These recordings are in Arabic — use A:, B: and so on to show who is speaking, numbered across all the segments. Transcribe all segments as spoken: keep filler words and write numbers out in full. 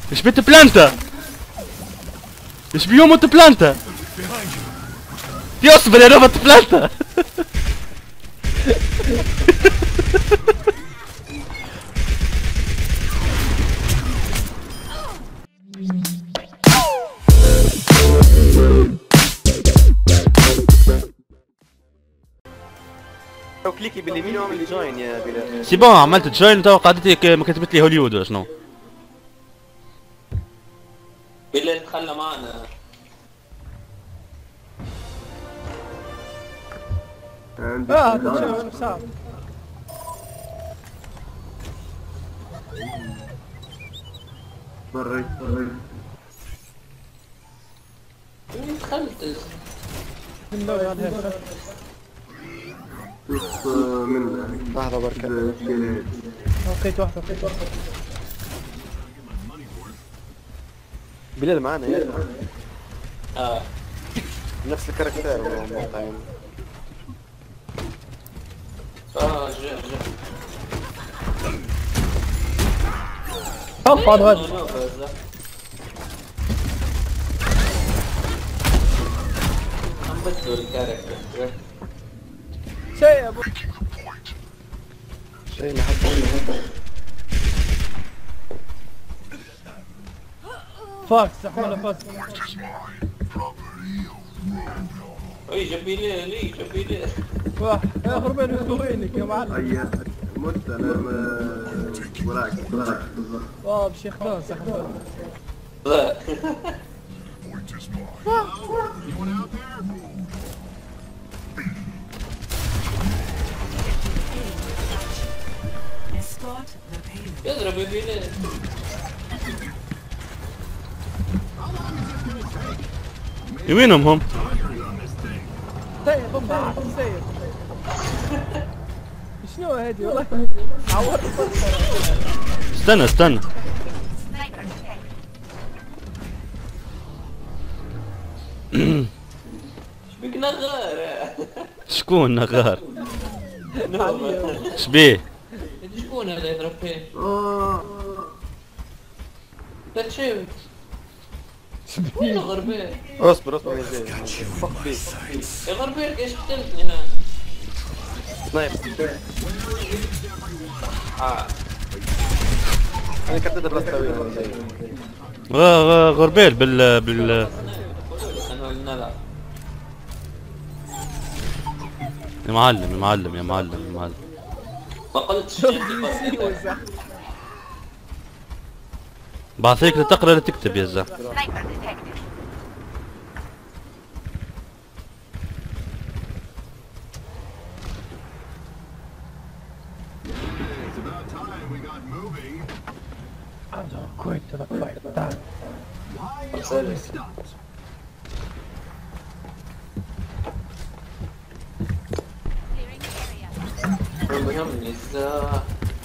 A: ايش بنت بلانتا؟ ايش بيوم انت بلانتا؟ يصبر يا روبوت بلانتا.
B: لو كليكي باليمين واعمل جوين يا بلال.
A: سي بون عملت جوين تو قعدتي ما كتبت لي هوليوود ولا شنو؟
C: بلال تخلى معنا.
D: اه تشوف صار
E: بري بري
C: وين دخلت؟
D: من نوع هذا
E: شوف من
B: لحظة بركة.
D: لقيت واحدة لقيت واحدة
B: بلال معانا يا
C: اه
B: نفس الكاركتير والله يعني.
C: اه جا جا
D: اقعد غد
C: عم بدو الكاركتر.
D: شيء يا ابو
B: شيء لحد
D: فاكس احمله فاكس.
C: اي جابي لي لي جابي لي
D: واه يا غربين وينك يا معلم.
E: اي مت انا وراك وراك
D: واه بشيخ دون سحب
C: لا يضرب يبي لي.
A: وينهم هم؟
D: سيء بمبا سيء. شنو هادي والله عورت
A: استنى استنى
C: شبيك نغار؟
A: شكون نغار؟
C: نعم
A: شبيه؟
C: شكون هذا يضرب فيه؟ لا تشوف وين الغربيل؟
B: اصبر اصبر يا زين. فك بيك
C: يا غربيل ايش قتلتني هنا؟
B: سنايب. اه انا كنت ادرس طويل زي
A: غ- غ- غربيل بال بال
C: انا نلعب.
A: يا معلم يا معلم يا معلم يا معلم.
C: ما قلتش عندي قصة.
A: بعطيك لا تقرا لا تكتب يا زلمه.
D: quick to the fight. That.
C: المهم إذا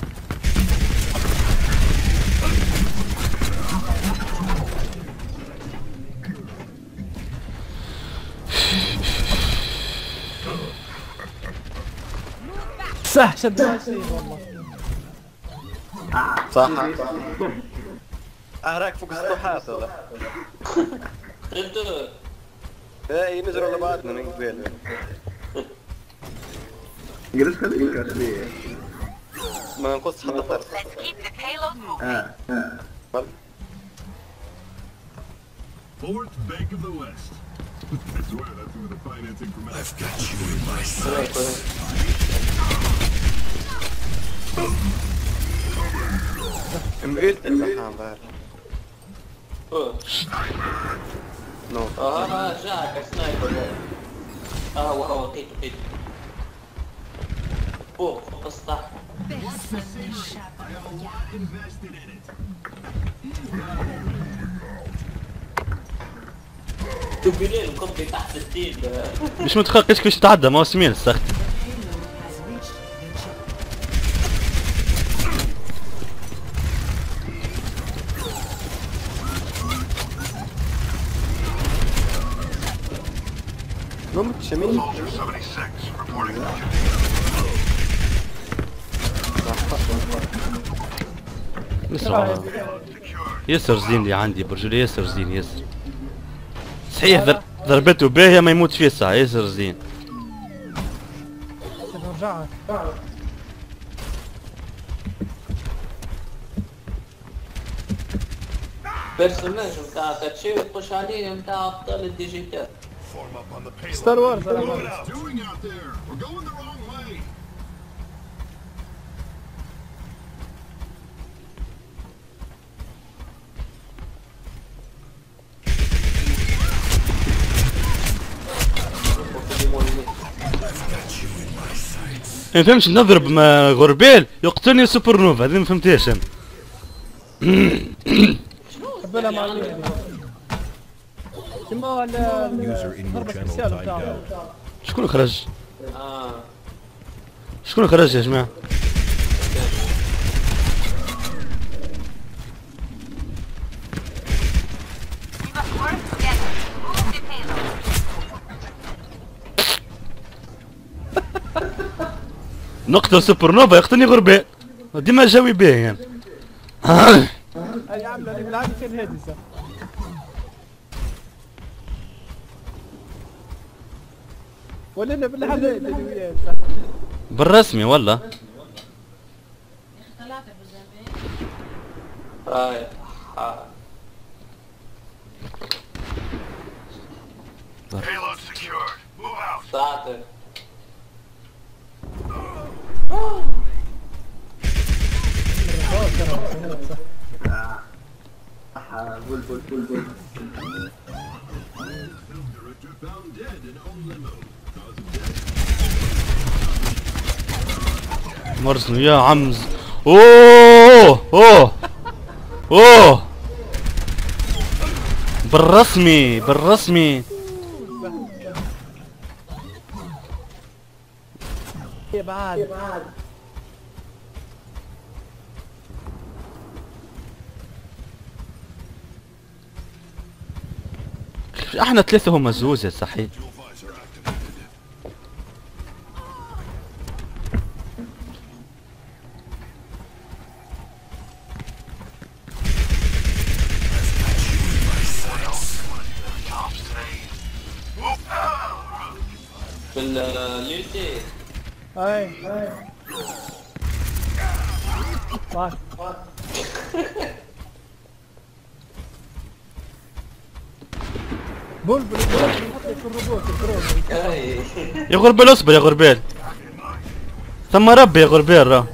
D: صح شد شيء والله.
B: صح. اهراك فوق السطوحات هذا.
C: انتو
B: اي نزلوا لبعضنا من قبل.
E: جلس خليك عشان
B: ما نقص حتى طرف.
E: اه اه
F: Fourth Bank of the West. I swear that's where the financing from I've got you in my
B: مقلت الامتحان ظاهر. نو.
C: اه جاك سنايبر. اه وهو لقيته لقيته فوق فوق السطح.
F: invested in it.
C: تبي ليه القبي تحت التيل.
A: مش متخيل كيش كيش تعدى موسمين السخت.
B: نمت شميل.
A: بسرعة. ياسر زين اللي عندي برجولي، ياسر زين ياسر. صحيح ضر... ضربته باهية ما يموت فيه الساعة، ياسر زين.
D: نرجع
C: بيرسوناج نتاع تاتشي وتخش عليه نتاع ابطال الديجيتال.
D: ستار وورز.
F: What are you doing out there? We're going the wrong way.
A: ما فهمش نضرب ما غربال يقتلني سوبر نوفا، هذه ما فهمتهاش انا.
D: قبلها مع اللي كيما الضربة سبيسيال بتاعه.
A: شكون خرج؟
C: اه
A: شكون خرج يا جماعة؟ نقتل سوبر نوفا يقتلني غربال، ديما جاوي باهي يعني.
D: هاي عاملة اللي بالعادي كان هادي صح. ولا انا بالحلال اللي وياه صح.
A: بالرسمي والله.
C: رايح
F: Payload secured. Move out.
C: ساعتك.
E: آه، بول بول بول بول.
F: Director found dead in own limo. Cause of death.
A: مرسنو يا عمز. اوه اوه اوه بالرسمي بالرسمي.
D: يا بعد
A: احنا ثلاثة هم زوز يا صحيح.
C: بالليلتي.
D: هاي طيب بلبل يحط لك الروبوت الكروز.
C: اي
A: يا غربال اصبر يا غربال، ثم ربي يا غربال راه.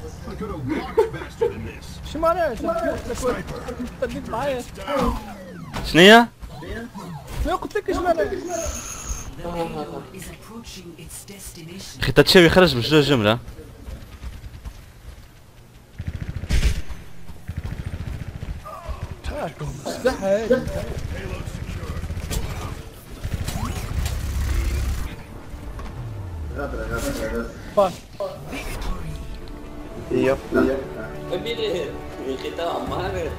D: شو معناها؟ خليك معايا.
A: شنيا؟
D: ما قلت لك ايش معناها؟
A: اخي تتشاوي خرج من شنو الجملة؟
D: صح هادي. فاش
B: يب يب.
C: ابي الختام ما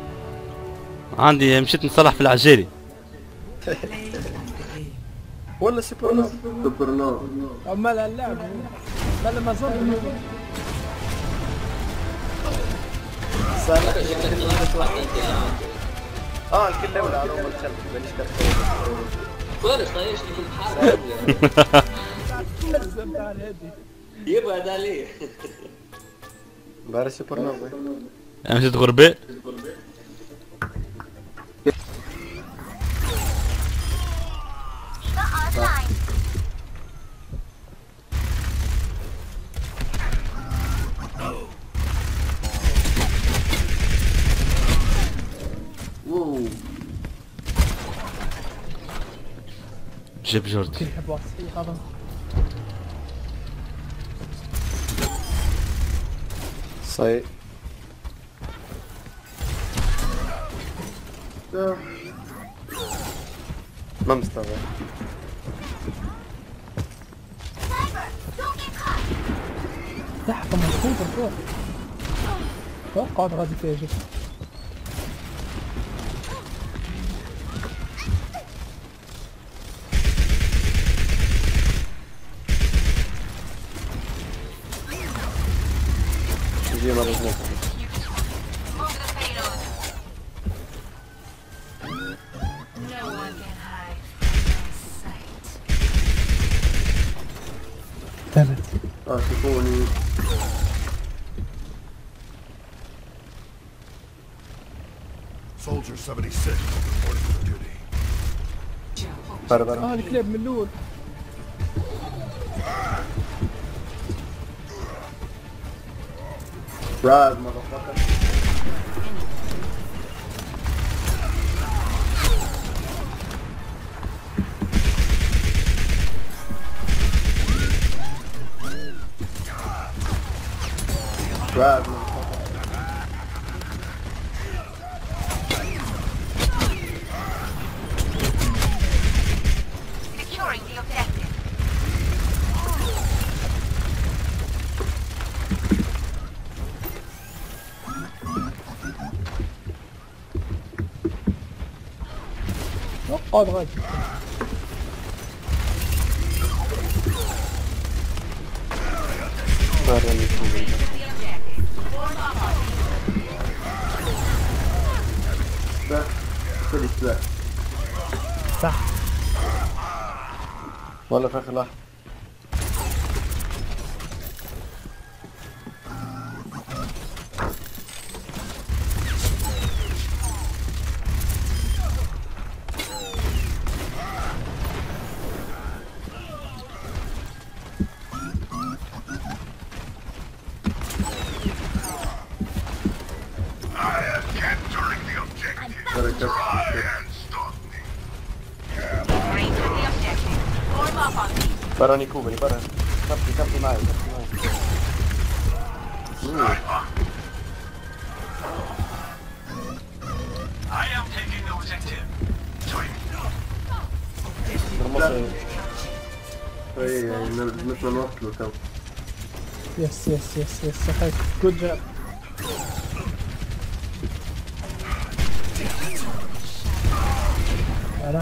A: عندي مشيت نصلح في العجالي.
B: ولا سوبر نوف.
E: سوبر نوف.
D: عمال اللعب بل ما ظن
B: اه الكل دولة على اول شلت مانيش كرتون.
C: كورش طايش لي في الحارة.
D: لازم تعال هادي.
C: يبعد عليه.
B: باري سوبر نوف.
A: انا مشيت غربال.
E: واو.
A: جيب جوردي.
D: كل حب واحد خلاص.
B: صحيح. ما مستوعب.
D: تحت مضغوط الفوق. توقعت غادي تاجر.
B: يجي مرة جنة.
D: اختفت.
E: اه شوفوني.
F: Soldier seventy-six reporting for duty.
E: برا برا.
D: اه الكليب من الاول.
E: Rise, motherfucker. Rise, motherfucker.
G: Securing the objective.
D: اقعد غادي.
E: برا يكون. ده كل سلاح.
D: صح.
E: ولا في اخر لحظة.
F: I am capturing the objective.
E: برا كف.
F: Try and stop me.
G: Range of the objective. Form up on me.
E: برا نيكوبري برا. كفي كفي معي كفي معي.
F: I am taking the objective. Join me.
E: نرمص. اي مثل نوصله تو.
D: يس يس يس يس صحيح. جود جاب. انا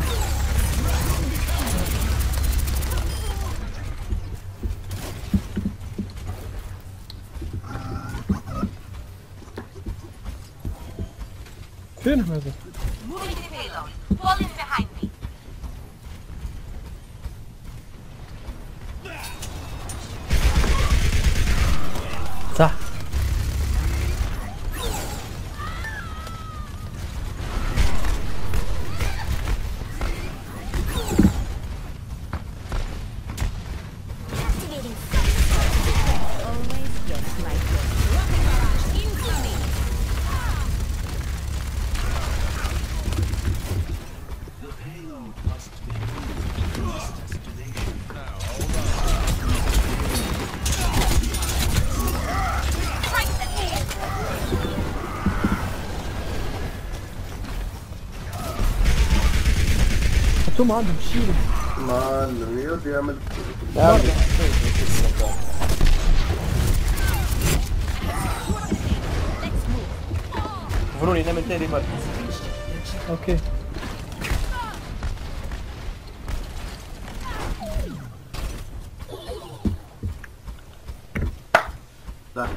D: فين هذا؟
G: Moving the payload. Fall in behind me.
D: صح. ثم عندهم شيء.
E: ما الرياض يعمل. فروني نعمل تاني مرة.
D: اوكي.
E: صح.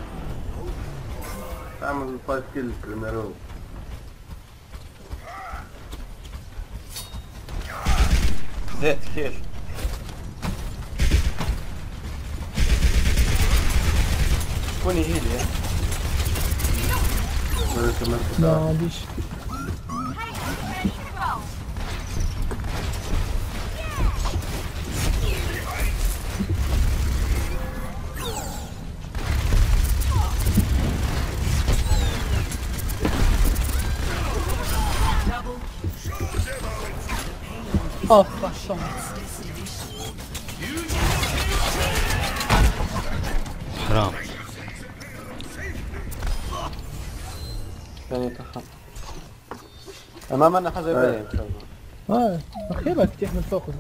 E: تعمل فايف كيلز كريميرو. زيت كيف؟ كوني هيلي يا.
D: ما عنديش. اه صح صح.
A: حرام.
E: ثانية تخم. أمامنا حاجة باين إن شاء الله.
D: اه اخيرا تفتح من فوق.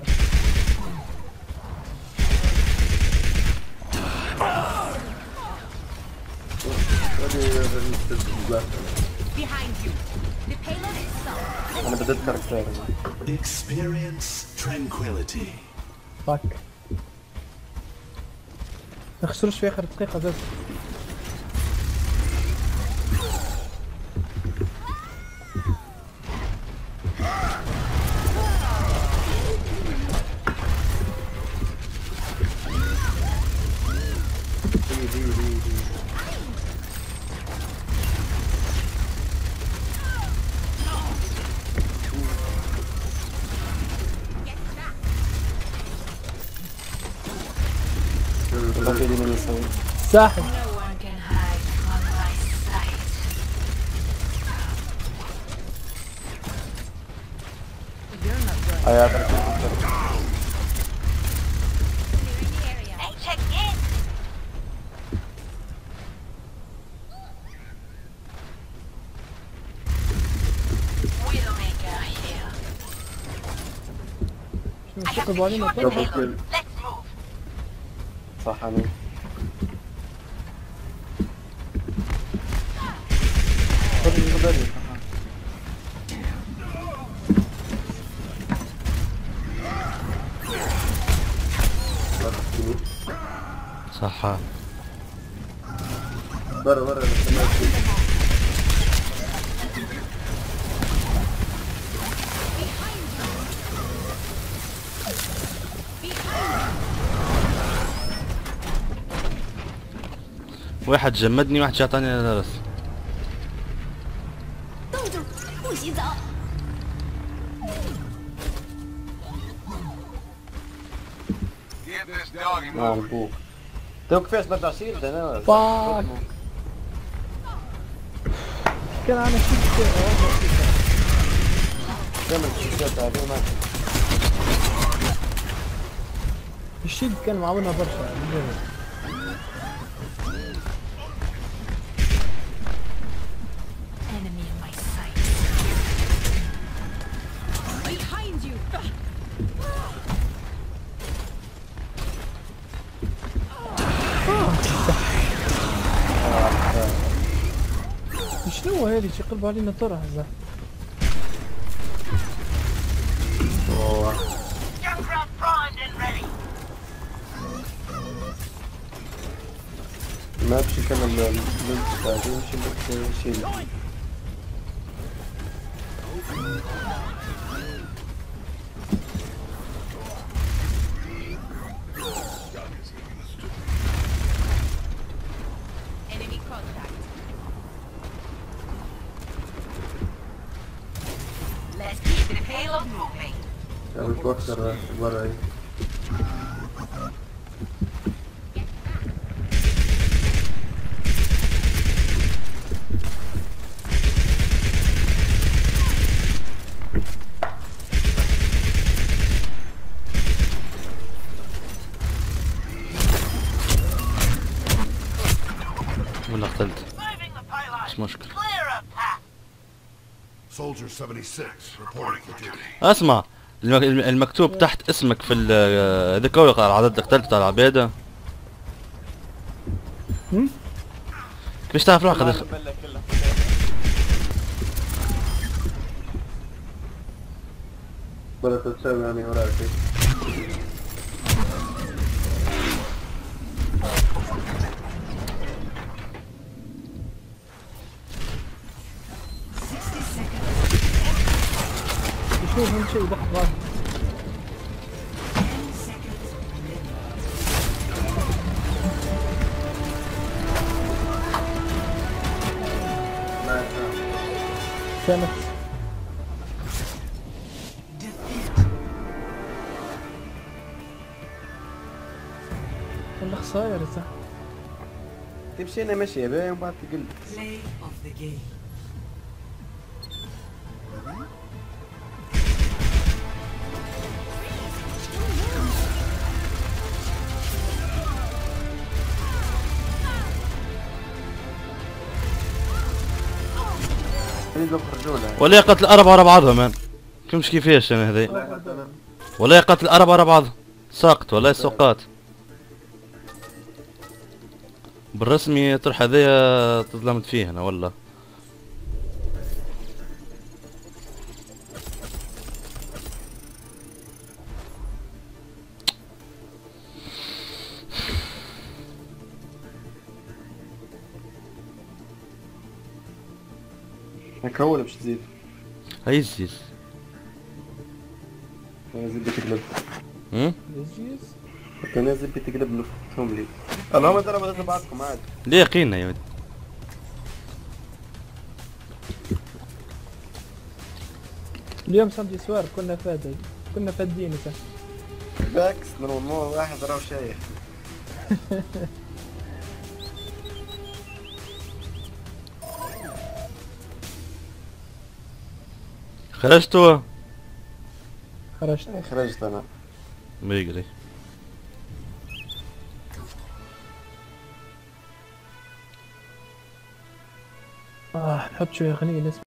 G: Behind you. The payload is stopped.
E: أنا بديت كاركتير.
F: Experience tranquility.
D: فاك. ما خسروش في اخر دقيقة زاد.
E: دي من يسوي
D: ساحب.
E: حياتك تفكر.
G: Check in. Widowmaker here.
D: شنو شقب علينا طيب.
B: دبل كيل.
G: Let's move.
E: صح امين. خذ الغدري.
A: صح.
B: برا برا السماء.
A: واحد جمدني واحد شاطني درس.
G: 冻住，不洗澡。
E: مع البوك. تو كيفاش برجع شيلد انا؟
D: باك. كان انا شفت
E: كمل الشيلدات هذه ما
D: الشيد كان معاونها برشا بجد.
G: Enemy in my sight. Behind you.
D: شنو هذي شقلب علينا ترى هذا.
G: Junkrat primed and ready.
E: ما بشي كمل اللينك هذه يمشي لك شيلد.
G: Enemy contact. Let's keep the payload moving.
B: يعني بتوكسر برا هي.
A: ولا قتلت
G: Moving the payload.
A: مش مشكلة.
G: Clear a path.
F: Soldier seventy-six reporting for duty.
A: اسمع المك... المكتوب تحت اسمك في ال- هذاك هو على عدد قتلت بتاع العبادة.
D: هم؟
A: كيفاش تعرف روحك دخل؟
B: برا تتساوي يعني وراك.
D: شوف هم شيء ضحك غادي. كانت والله خسائر صح.
E: تمشي انا ماشي باين وبعد تقل.
H: Play of the game.
E: يريدوا يخرجونا.
A: ولا قتل الأربعة ورا بعضها مان. فهمتش كيفاش انا هذي.
B: لا حتى انا.
A: ولا قتل الأربعة ورا بعضها. ساقط ولا سوقات. بالرسمي طرح هذايا تظلمت فيه انا والله.
E: هكا هو اللي باش تزيد.
A: هاي الزيز.
E: انا زيد بتقلب.
A: هم؟
D: يزيز
E: هكا نازل بتقلب لهم لي. اللهم ترى بدات بعضكم عادي.
A: ليه يقينا يا ودي.
D: اليوم سامدي سوار كنا فادي كنا فادين صح.
E: بالعكس نورمال واحد راه شايف.
A: خرجتوا؟
D: خرجت.
E: خرجت انا.
A: بيجري.
D: اه نحط شوية أغنية نسمع.